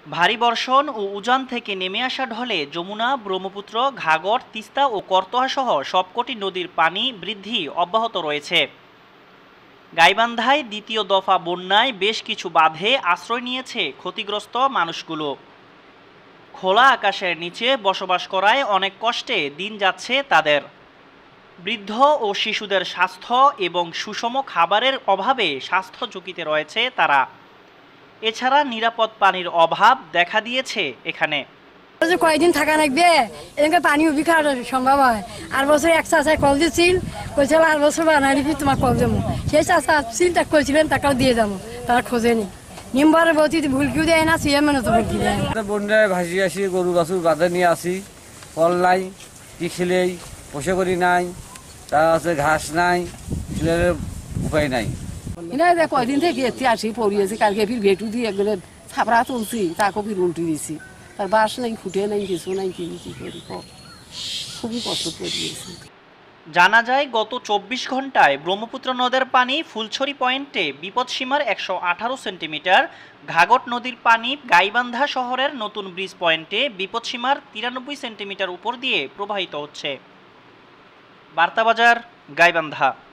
ভারী বর্ষণ ও উজান থেকে নেমে আসা ঢলে যমুনা, ব্রহ্মপুত্র, ঘাগর, তিস্তা ও করতোয়াসহ সবকটি নদীর পানি বৃদ্ধি অব্যাহত রয়েছে। গাইবান্ধায় দ্বিতীয় দফা বন্যায় বেশ কিছু বাঁধে আশ্রয় নিয়েছে ক্ষতিগ্রস্ত মানুষগুলো। খোলা আকাশের নিচে বসবাস করায় অনেক কষ্টে দিন যাচ্ছে তাদের। বৃদ্ধ ও শিশুদের স্বাস্থ্য এবং সুষম খাবারের অভাবে স্বাস্থ্য ঝুঁকিতে রয়েছে তারা। এছাড়া নিরাপদ পানির অভাব দেখা দিয়েছে এখানে। কয়েকদিন থাকা লাগবে, এখানে পানি উবি খাওয়ার সম্ভব হয়। আর বছর এক চাষায় কল দিচ্ছিল, কইছিল আর বছর বানাই দিবি তোমার কল দেবো। সেই চাষা চিন্তা করেছিলেন টাকাও দিয়ে যাবো, তারা খোঁজেনি। নিম্বরের বতি ভুলকিও দেয় না, সিএমেনও তো ভুলকি দেয় না। বন্যায় ভাসি আসি, গরু বাছুর বাঁধে নিয়ে আসি, কল নাই, কি খেলেই বসে করি নাই, তা আছে ঘাস নাই, ছেলের উপায় নাই। কয়দিন থেকে এতে আসি পড়িয়েছি, কালকে ফির ভেটু দিয়ে গেলে ছাপড়া তুলছি, তাকে ফির উল্টি দিছি। তার বাস নাই, ফুটে নাই, কিছু নাই, কি করি খুবই কষ্ট করিয়েছি। জানা যায় গত ২৪ ঘন্টায় ব্রহ্মপুত্র নদের পানি ফুলছড়ি পয়েন্টে বিপদসীমার ১১৮ সেন্টিমিটার, ঘাঘট নদীর পানি গাইবান্ধা শহরের নতুন ব্রিজ পয়েন্টে বিপদসীমার ৯৩ সেন্টিমিটার উপর দিয়ে প্রবাহিত হচ্ছে। বার্তাবাজার, গাইবান্ধা।